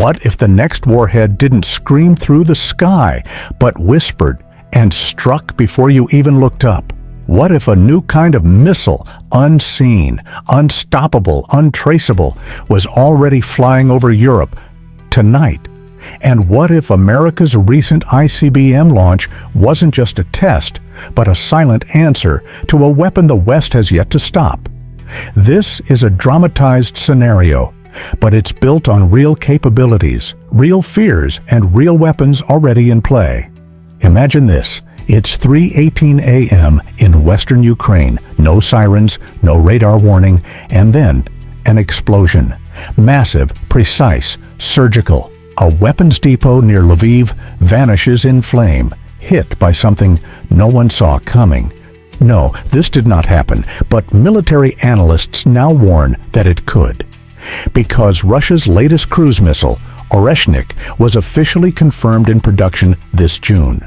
What if the next warhead didn't scream through the sky, but whispered and struck before you even looked up? What if a new kind of missile, unseen, unstoppable, untraceable, was already flying over Europe tonight? And what if America's recent ICBM launch wasn't just a test, but a silent answer to a weapon the West has yet to stop? This is a dramatized scenario, but it's built on real capabilities, real fears, and real weapons already in play. Imagine this. It's 3:18 a.m. in western Ukraine. No sirens, no radar warning, and then an explosion. Massive, precise, surgical. A weapons depot near Lviv vanishes in flame, hit by something no one saw coming. No, this did not happen, but military analysts now warn that it could. Because Russia's latest cruise missile, Oreshnik, was officially confirmed in production this June.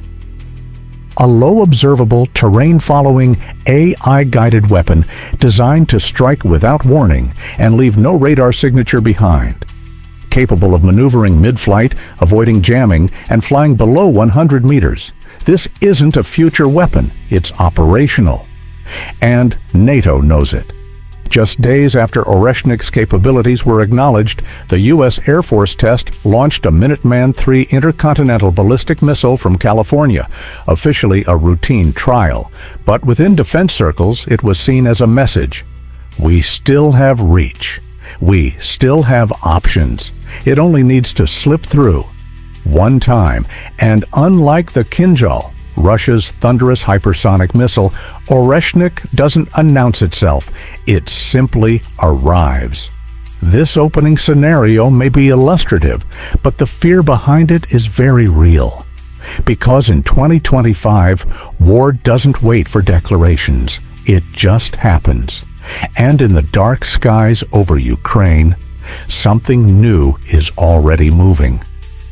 A low observable, terrain-following, AI-guided weapon designed to strike without warning and leave no radar signature behind. Capable of maneuvering mid-flight, avoiding jamming, and flying below 100 meters. This isn't a future weapon, it's operational. And NATO knows it. Just days after Oreshnik's capabilities were acknowledged, the U.S. Air Force test launched a Minuteman III intercontinental ballistic missile from California, officially a routine trial. But within defense circles, it was seen as a message. We still have reach. We still have options. It only needs to slip through. One time, and unlike the Kinzhal, Russia's thunderous hypersonic missile, Oreshnik doesn't announce itself. It simply arrives. This opening scenario may be illustrative, but the fear behind it is very real. Because in 2025, war doesn't wait for declarations. It just happens. And in the dark skies over Ukraine, something new is already moving.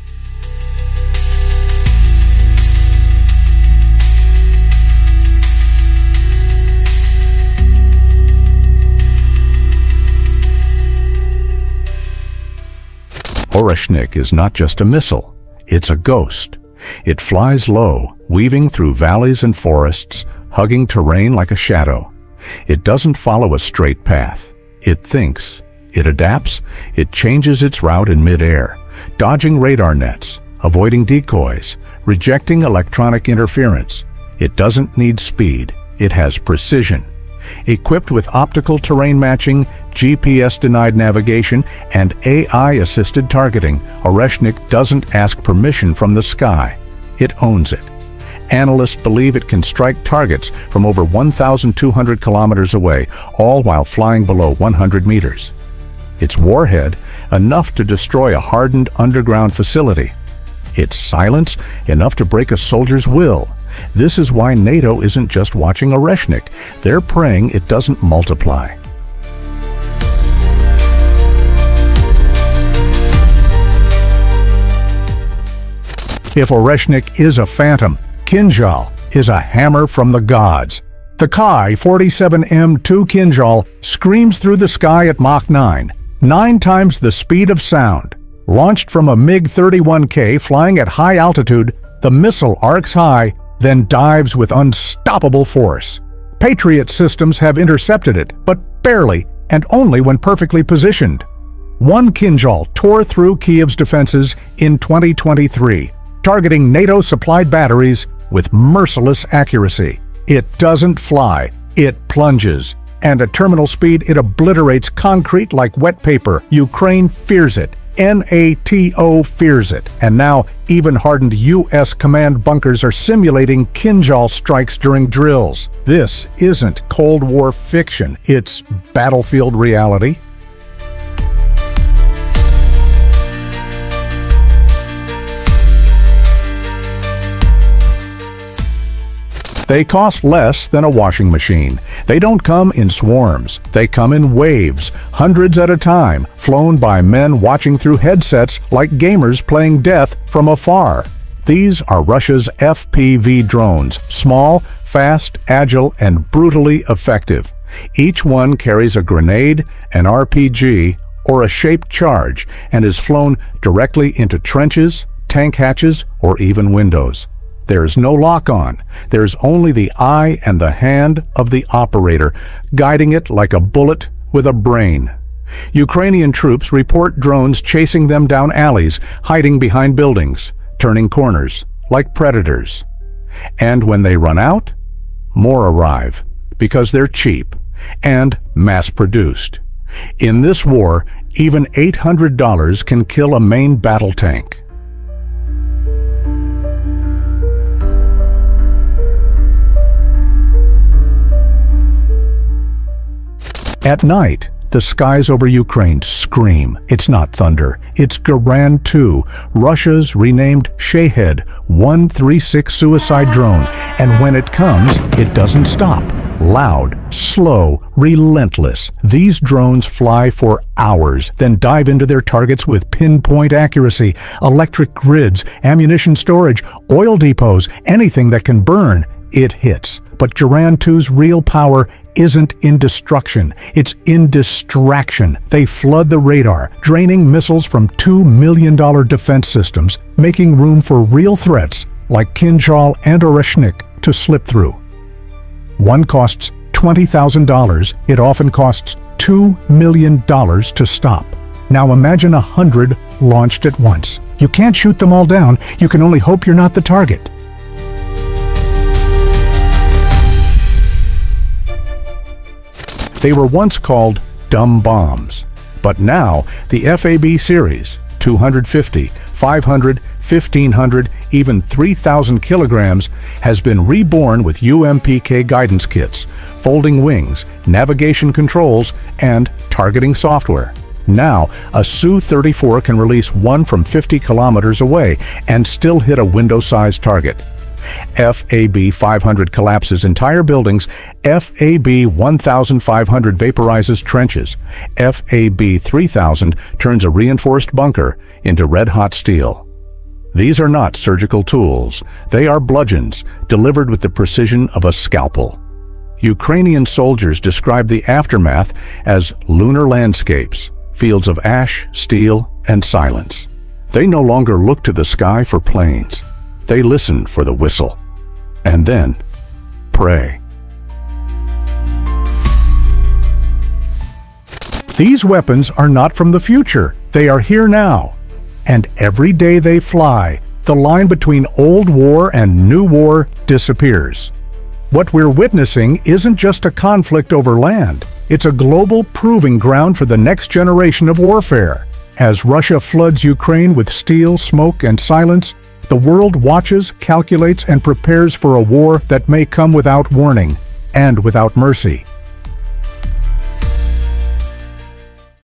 Oreshnik is not just a missile, it's a ghost. It flies low, weaving through valleys and forests, hugging terrain like a shadow. It doesn't follow a straight path. It thinks, it adapts, it changes its route in midair, dodging radar nets, avoiding decoys, rejecting electronic interference. It doesn't need speed, it has precision. Equipped with optical terrain matching, GPS-denied navigation, and AI-assisted targeting, Oreshnik doesn't ask permission from the sky. It owns it. Analysts believe it can strike targets from over 1,200 kilometers away, all while flying below 100 meters. Its warhead, enough to destroy a hardened underground facility. Its silence, enough to break a soldier's will. This is why NATO isn't just watching Oreshnik. They're praying it doesn't multiply. If Oreshnik is a phantom, Kinzhal is a hammer from the gods. The Ki-47M2 Kinzhal screams through the sky at Mach 9, 9 times the speed of sound. Launched from a MiG-31K flying at high altitude, the missile arcs high, then dives with unstoppable force. Patriot systems have intercepted it, but barely, and only when perfectly positioned. One Kinzhal tore through Kiev's defenses in 2023, targeting NATO-supplied batteries with merciless accuracy. It doesn't fly, it plunges, and at terminal speed it obliterates concrete like wet paper. Ukraine fears it. NATO fears it, and now even hardened U.S. command bunkers are simulating Kinzhal strikes during drills. This isn't Cold War fiction, it's battlefield reality. They cost less than a washing machine. They don't come in swarms. They come in waves, hundreds at a time, flown by men watching through headsets like gamers playing death from afar. These are Russia's FPV drones, small, fast, agile, and brutally effective. Each one carries a grenade, an RPG, or a shaped charge and is flown directly into trenches, tank hatches, or even windows. There's no lock-on. There's only the eye and the hand of the operator, guiding it like a bullet with a brain. Ukrainian troops report drones chasing them down alleys, hiding behind buildings, turning corners, like predators. And when they run out, more arrive, because they're cheap and mass-produced. In this war, even $800 can kill a main battle tank. At night, the skies over Ukraine scream. It's not thunder, it's Garan 2, Russia's renamed Shahed 136 suicide drone, and when it comes, it doesn't stop. Loud, slow, relentless. These drones fly for hours, then dive into their targets with pinpoint accuracy. Electric grids, ammunition storage, oil depots, anything that can burn, it hits. But Garan 2's real power isn't in destruction, it's in distraction. They flood the radar, draining missiles from $2 million defense systems, making room for real threats like Kinzhal and Oreshnik to slip through. One costs $20,000, it often costs $2 million to stop. Now imagine 100 launched at once. You can't shoot them all down, you can only hope you're not the target. They were once called dumb bombs, but now the FAB series, 250, 500, 1500, even 3,000 kilograms, has been reborn with UMPK guidance kits, folding wings, navigation controls, and targeting software. Now, a Su-34 can release one from 50 kilometers away and still hit a window-sized target. FAB 500 collapses entire buildings, FAB 1500 vaporizes trenches, FAB 3000 turns a reinforced bunker into red-hot steel. These are not surgical tools, they are bludgeons, delivered with the precision of a scalpel. Ukrainian soldiers describe the aftermath as lunar landscapes, fields of ash, steel, and silence. They no longer look to the sky for planes. They listen for the whistle, and then pray. These weapons are not from the future, they are here now. And every day they fly, the line between old war and new war disappears. What we're witnessing isn't just a conflict over land, it's a global proving ground for the next generation of warfare. As Russia floods Ukraine with steel, smoke, and silence, the world watches, calculates, and prepares for a war that may come without warning and without mercy.